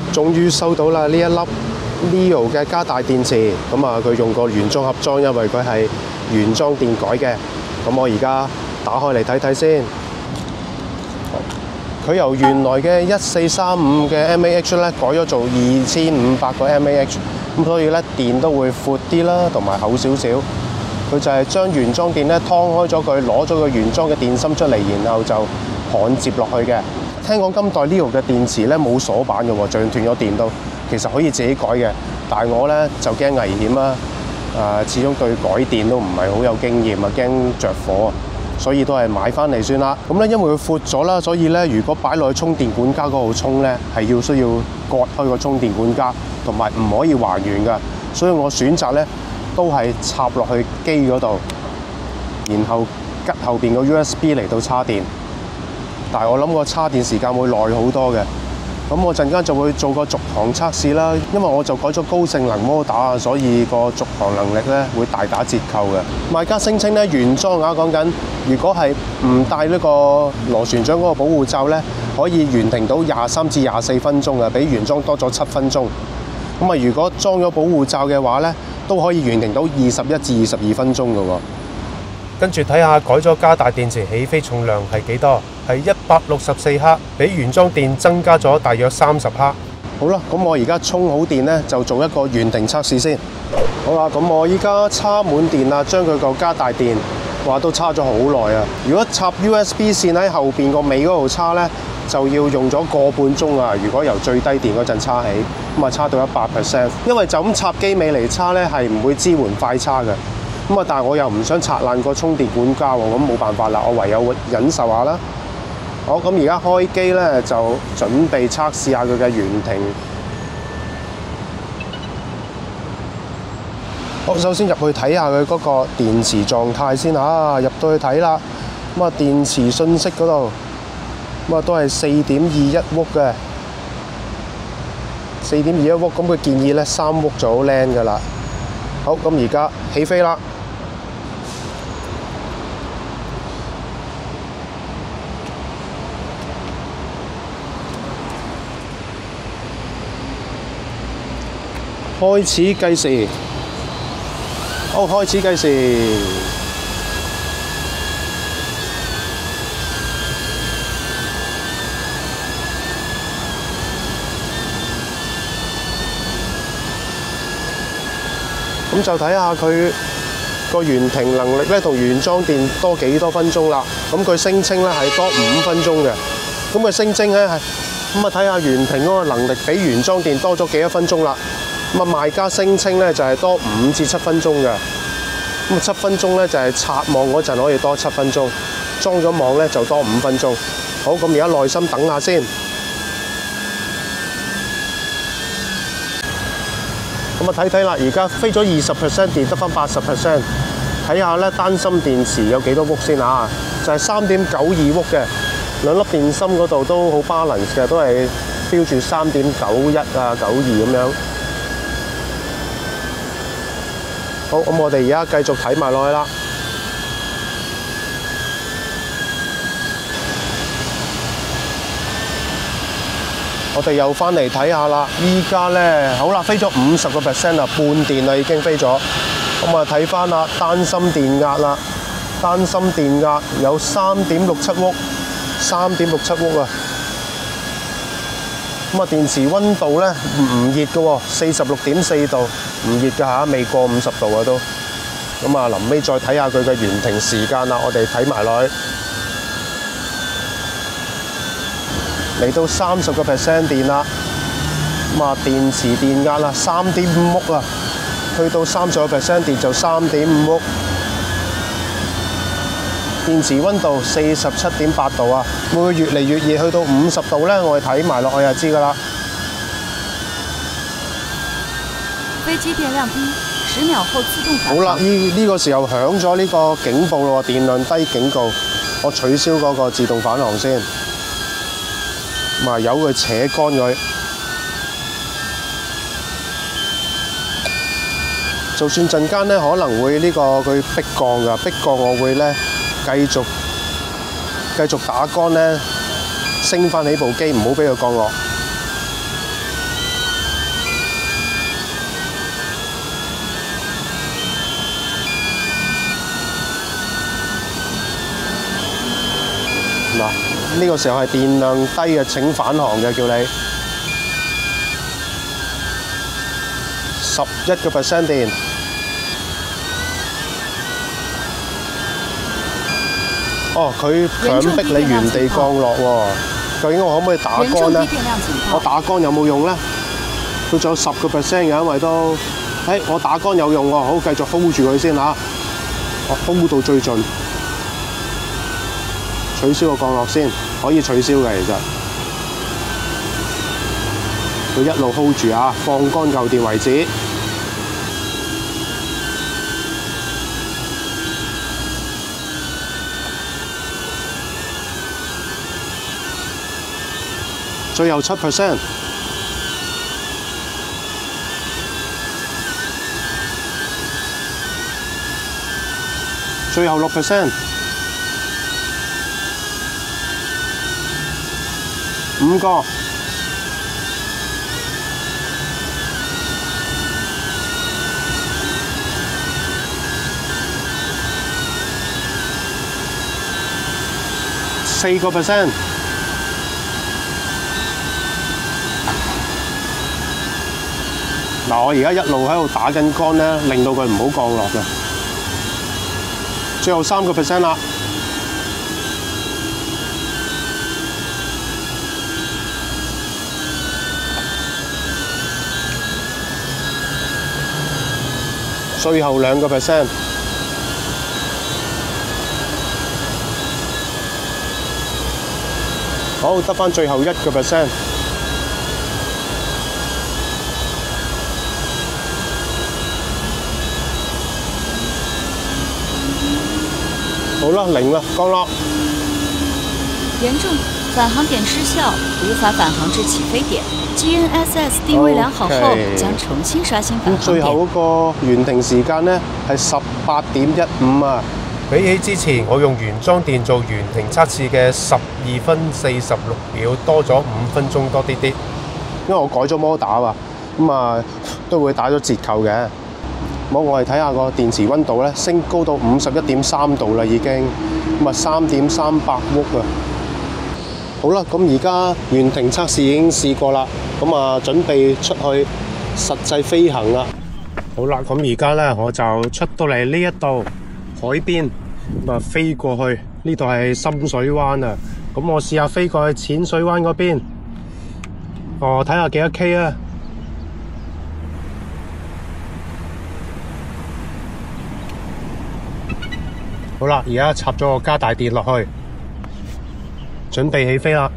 終於收到啦！呢一粒 Neo 嘅加大電池，咁啊佢用個原裝盒裝，因為佢係原裝電改嘅。咁我而家打開嚟睇睇先。佢由原來嘅1435嘅 mAh 咧改咗做2500個 mAh， 咁所以咧電都會闊啲啦，同埋厚少少。佢就係將原裝電咧劏開咗佢，攞咗個原裝嘅電芯出嚟，然後就焊接落去嘅。聽講今代 Neo 嘅電池咧冇鎖板嘅喎，就算斷咗電都其實可以自己改嘅。但係我咧就驚危險啦，始終對改電都唔係好有經驗啊，驚着火，所以都係買翻嚟算啦。咁咧因為佢闊咗啦，所以咧如果擺落去充電管家嗰度充咧，係需要割開個充電管家，同埋唔可以還原㗎。所以我選擇咧都係插落去機嗰度，然後吉後邊個 USB 嚟到插電。但係我諗個插電時間會耐好多嘅。咁我陣間就會做個續航測試啦，因為我就改咗高性能摩打，所以個續航能力咧會大打折扣嘅。賣家聲稱咧原裝講緊，如果係唔帶呢個螺旋槳嗰個保護罩咧，可以懸停到23至24分鐘啊，比原裝多咗7分鐘。咁啊，如果裝咗保護罩嘅話咧，都可以懸停到21至22分鐘嘅喎。跟住睇下改咗加大電池起飛重量係幾多？係164克，比原裝電增加咗大約30克。好啦，咁我而家充好電咧，就做一個懸停測試先。好啦，咁我依家插滿電啦，將佢個加大電，話都插咗好耐啊！如果插 USB 線喺後邊個尾嗰度插咧，就要用咗個半鐘啊！如果由最低電嗰陣插起，咁啊插到100%，因為就咁插機尾嚟插咧，係唔會支援快插嘅。咁啊，但係我又唔想拆爛個充電管家喎，咁冇辦法啦，我唯有忍受下啦。好，咁而家開機咧，就準備測試下佢嘅懸停。好，首先入去睇下佢嗰個電池狀態先嚇，入到去睇啦。咁啊，電池信息嗰度，咁啊都係4.21伏嘅，4.21伏，咁佢建議咧3伏就好靚噶啦。好，咁而家起飛啦。開始計時，好，開始計時。咁就睇下佢個懸停能力咧，同原裝電多幾多分鐘啦。咁佢聲稱咧係多5分鐘嘅。咁佢聲稱咧係咁啊，睇下懸停嗰個能力比原裝電多咗幾多分鐘啦。咁啊，賣家聲稱咧就係多5至7分鐘嘅。咁啊，7分鐘咧就係插網嗰陣可以多7分鐘，裝咗網咧就多5分鐘。好，咁而家耐心等下先。咁啊，睇睇啦，而家飛咗20% 電，得翻80%。睇下咧單芯電池有幾多伏先啊？就係3.92伏嘅，兩粒電芯嗰度都好 balance 嘅，都係標住3.91啊、92咁樣。好，咁我哋而家繼續睇埋落去啦。我哋又翻嚟睇下啦，依家咧好啦，飛咗50% 啦，半電啦已經飛咗。咁啊睇翻啦，單芯電壓啦，單芯電壓有3.67伏，3.67伏啊。咁啊電池溫度咧唔熱嘅喎，46.4度，唔熱㗎嚇，未過50度啊都。咁啊臨尾再睇下佢嘅懸停時間啦，我哋睇埋落去。嚟到30% 電啦，咁啊電池電壓啦3.5伏啊，去到30% 電就3.5伏。電池溫度47.8度啊，會唔會越嚟越熱去到50度咧？我哋睇埋落去就知㗎啦。 飛機電量低，10秒後自動返航。 好啦，呢個時候響咗呢個警報咯，電量低警告。我取消嗰個自動返航先。咁啊，由佢扯乾佢。就算陣間咧可能會佢逼降㗎，逼降我會咧繼續打乾咧，升翻起部機，唔好俾佢降落。 呢個時候係電量低嘅，請返航嘅叫你。11% 電。哦，佢強迫你原地降落喎。究竟我可唔可以打乾呢？我打乾有冇用呢？佢仲有10%嘅，因為都，我打乾有用喎。好，繼續 hold 住佢先嚇。我 hold 到最盡，取消個降落先，可以取消嘅其實。佢一路 hold 住啊，放乾嚿電為止。最後7%，最後6%，5個，4%。嗱，我而家一路喺度打緊乾咧，令到佢唔好降落嘅。最後3% 啦，最後2%。好，得返最後1%。好啦，0啦，降落。 嚴重，返航點失效，無法返航至起飛點。GNSS 定位良好後，將重新刷新返航點。 最後嗰個原停時間呢係18.15啊！比起之前我用原裝電做原停測試嘅12分46秒，多咗5分鐘多啲啲。因為我改咗摩打啊，咁啊都會打咗折扣嘅。好，我哋睇下個電池溫度咧，升高到51.3度啦，已經咁啊3.38瓦啊！好啦，咁而家原停測試已經試過啦，咁啊準備出去實際飛行啦。好啦，咁而家咧我就出到嚟呢一度海邊，咁啊飛過去呢度係深水灣啊！咁我試下飛過去淺水灣嗰邊，睇下幾多 K 啊！好啦，而家插咗個加大電落去，準備起飛啦！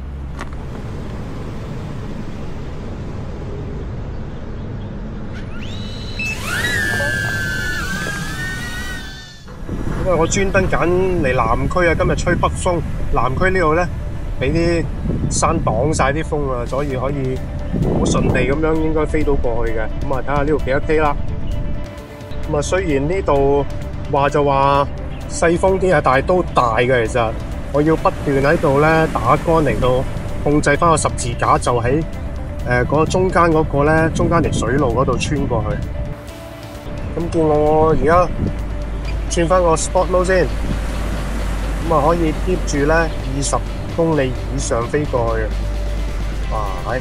因為我專登揀嚟南區啊，今日吹北風，南區呢度咧俾啲山擋晒啲風啊，所以可以好順利咁樣應該飛到過去嘅。咁啊，睇下呢度幾多 K 啦。咁啊，雖然呢度話就話細風啲啊，但係都大嘅。其實我要不斷喺度咧打桿嚟到控制翻個十字架，就喺嗰個中間嗰個咧，中間條水路嗰度穿過去。咁見我而家轉翻個 sport mode 先，咁啊可以 keep 住咧20公里以上飛過去。哇！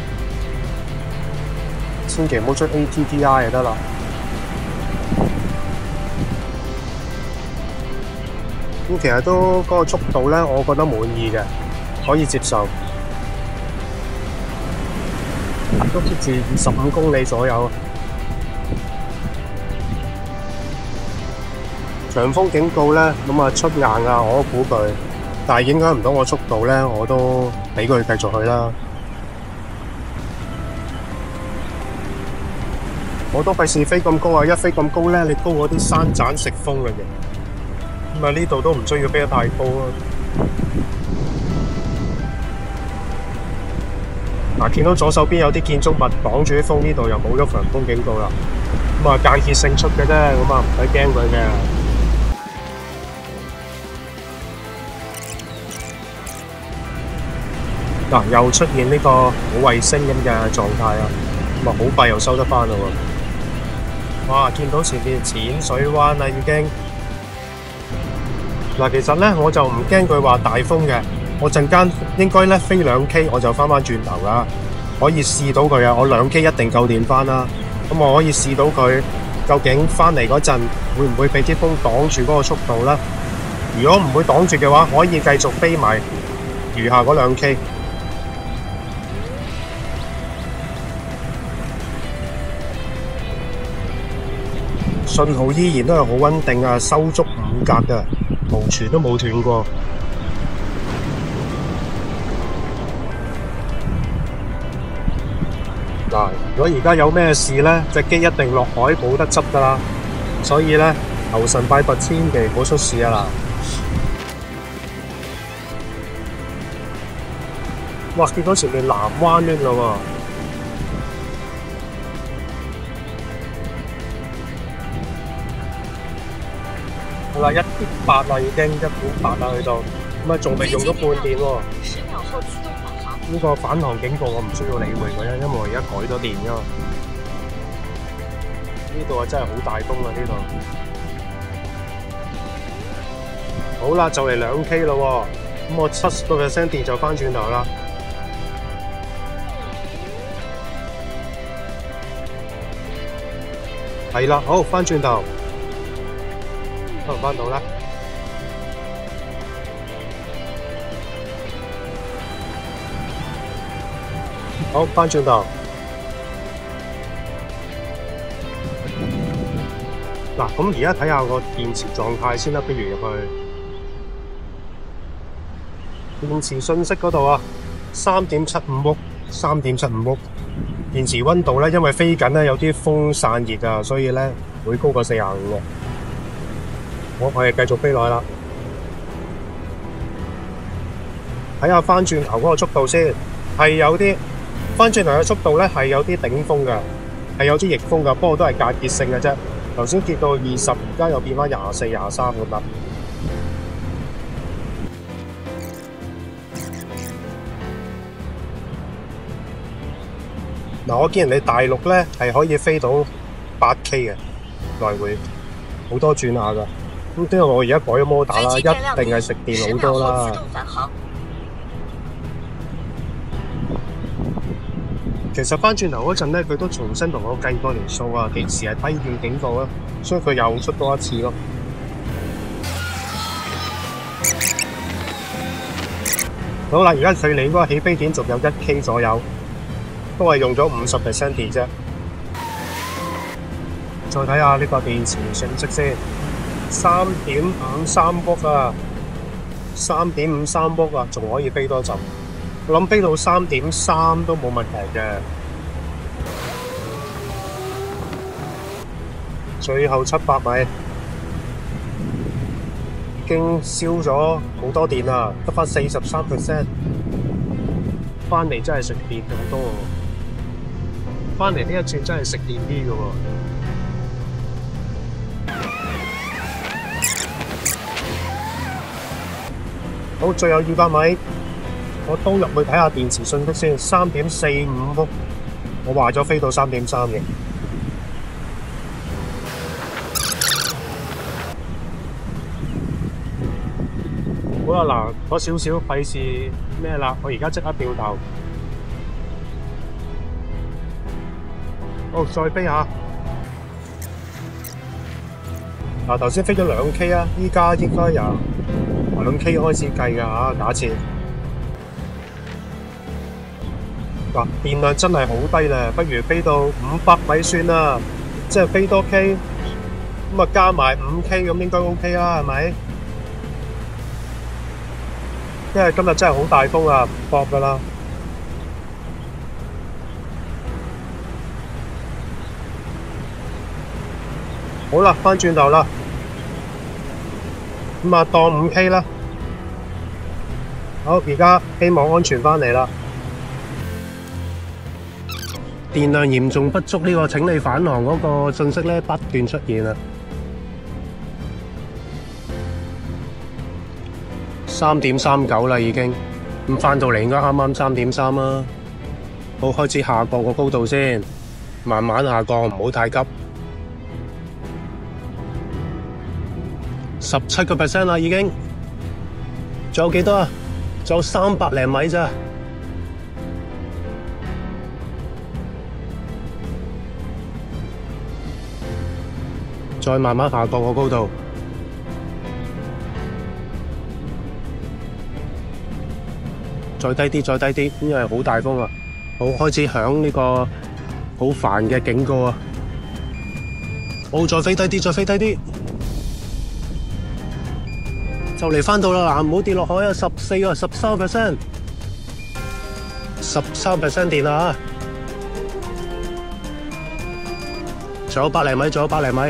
千祈唔好出 ATTI 就得啦。咁其實都嗰個速度咧，我覺得滿意嘅，可以接受，都 keep 住25公里左右。強風警告咧，咁啊出硬啊，我都估佢，但係影響唔到我速度咧，我都俾佢繼續去啦。我都費事飛咁高啊！一飛咁高咧，你高嗰啲山盞食風嘅。咁啊呢度都唔需要飛得太高啊！嗱，見到左手邊有啲建築物擋住啲風，呢度又冇咗強風警告啦。咁啊間歇性出嘅啫，咁啊唔使驚佢嘅。嗱，又出現呢個冇衛星咁嘅狀態啊！咁啊好快又收得返啦喎！哇，見到前面淺水灣啦已經。嗱，其實咧我就唔驚佢話大風嘅， 我陣間應該咧飛2K，我就翻轉頭啦，可以試到佢啊！我2K 一定夠電翻啦。咁我可以試到佢究竟翻嚟嗰陣會唔會俾啲風擋住嗰個速度啦？如果唔會擋住嘅話，可以繼續飛埋餘下嗰2K。信號依然都係好穩定啊，收足5格㗎，無傳都冇斷過。嗱，如果而家有咩事呢，隻機一定落海冇得執㗎啦。所以呢，求神拜佛，千祈唔好出事啊嗱！哇！見到前面南灣添啦喎。好啦，1.8啦已經，1.8啦去到，咁啊仲未用咗半電喎。呢個返航警告我唔需要理會佢，因為我而家改咗電㗎嘛。呢度啊真係好大風啊！呢度。好啦，就嚟2K 啦喎，咁我70% 電就翻轉頭啦。係啦，好，翻轉頭。翻唔翻到啦？好，翻轉頭。嗱，咁而家睇下個電池狀態先啦，不如入去。電池信息嗰度啊，3.75伏，3.75伏。電池溫度咧，因為飛緊咧有啲風散熱啊，所以咧會高過45嘅。我哋繼續飛落去啦，睇下翻轉頭嗰個速度先，係有啲翻轉頭嘅速度咧係有啲頂風㗎，係有啲逆風㗎，不過都係間歇性嘅啫。頭先跌到20，而家又變翻24、23咁啦。嗱，我見人哋大陸咧係可以飛到8K 嘅來回，好多轉下㗎。咁因為我而家改咗摩打啦，一定係食電好多啦。其實翻轉頭嗰陣咧，佢都重新同我計過條數啊，幾時係低電警告啊，所以佢又出多一次咯。好啦，而家距離嗰個起飛點仲有1K 左右，都係用咗50% 電啫。再睇下呢個電池信息先。3.53伏啊，3.53伏啊，仲可以飛多陣。我諗飛到3.3都冇問題嘅。最後700米，已經燒咗好多電啦，得返43%。翻嚟真係食電好多喎，翻嚟呢一轉真係食電啲嘅喎。好，最後200米，我都入去睇下電池信息先。3.45伏，我話咗飛到3.3嘅。好啦，嗱，嗰少少費事咩啦，我而家即刻掉頭。好，再飛下。嗱，頭先飛咗2K 啊，依家應該由2K 開始計㗎嚇，假設。嗱，電量真係好低咧，不如飛到500米算啦，即係飛多 K，咁啊加埋5K 咁應該 OK 啦，係咪？因為今日真係好大風啊，唔搏㗎啦。好啦，翻轉頭啦，咁啊當5K 啦。好，而家希望安全返嚟啦。電量嚴重不足呢個請你返航嗰個信息咧不斷出現啦。3.39啦已經，咁返到嚟應該啱啱3.3啦。好，開始下降個高度先，慢慢下降，唔好太急。17% 啦已經，仲有幾多啊仲有300零米咋，再慢慢下降個高度。再低啲，再低啲，因為好大風啊！好，開始響呢個好煩嘅警告啊！好，再飛低啲，再飛低啲，就嚟翻到啦！嗱，唔好跌落海啊！14啊，13%，13% 電啦嚇！仲有100厘米，仲有100厘米。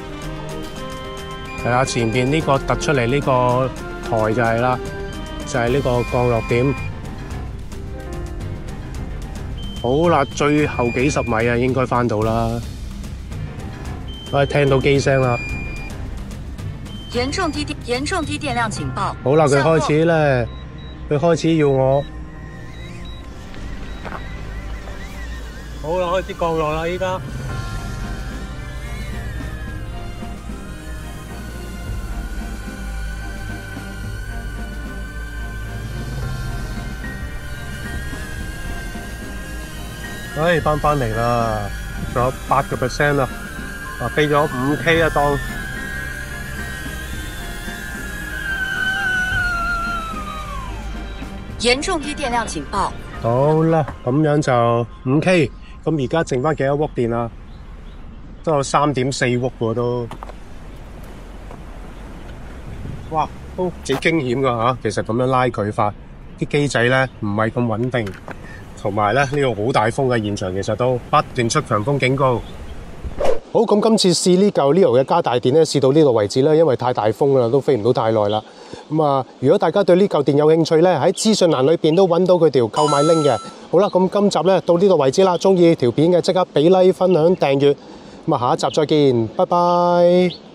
係啦，前邊呢個突出嚟呢個台就係啦，就係呢個降落點。好啦，最後幾十米啊，應該翻到啦。聽到機聲啦。 嚴重低電量警報。 好啦，佢開始咧，佢開始要我。好啦，開始降落啦，依家。翻嚟啦，仲有8% 啦，飛咗5K 啊當。 嚴重低電量警報。 好啦，咁樣就5K，咁而家剩翻幾多瓦電啊？都有3.4瓦喎都。哇，都幾驚險噶嚇！其實咁樣拉佢法，啲機仔咧唔係咁穩定。同埋咧，呢個好大風嘅現場，其實都不斷出強風警告。好，咁今次試呢嚿 Leo 嘅加大電咧，試到呢度為止啦，因為太大風啦，都飛唔到太耐啦。如果大家對呢嚿電有興趣咧，喺資訊欄裏邊都揾到佢條購買 link 嘅。好啦，咁今集咧到呢度為止啦。中意條片嘅即刻俾 like、分享、訂閱。下一集再見，拜拜。